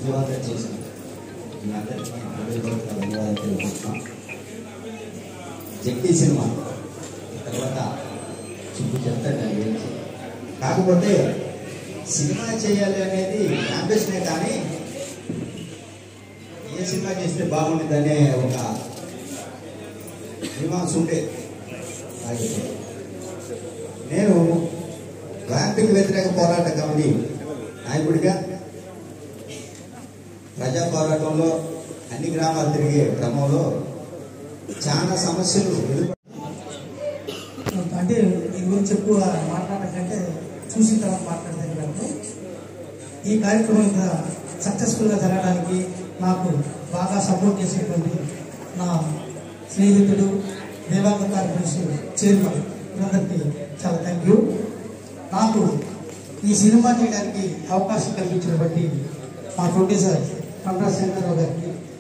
విజయవంతం చేసిన మీ అందరికీ ధన్యవాదాలు తెలుపుతున్నాం. జెట్టి సినిమా తర్వాత సుబ్బు చెప్తాడు దాని గురించి. కాకపోతే సినిమా చేయాలి అనేది అంబిషనే, కానీ ఏ సినిమా చేస్తే బాగుంటుందనే ఒక మీమాంస ఉండే. నేను ర్యాంపింగ్ వ్యతిరేక పోరాట కమిటీ నాయకుడిగా ప్రజా పోరాటంలో అన్ని గ్రామాలు తిరిగే క్రమంలో చాలా సమస్యలు అంటే ఈ గురించి ఎక్కువ మాట్లాడకంటే చూసిన తర్వాత మాట్లాడతాను. కాబట్టి ఈ కార్యక్రమం ఇంకా సక్సెస్ఫుల్గా జరగడానికి నాకు బాగా సపోర్ట్ చేసేటువంటి నా స్నేహితుడు దేవాంగ కార్పొరేషన్ చైర్మన్ అందరికీ చాలా థ్యాంక్ యూ. నాకు ఈ సినిమా చేయడానికి అవకాశం కల్పించిన బట్టి మా ప్రొడ్యూసర్ చంద్రశేఖరరావు గారికి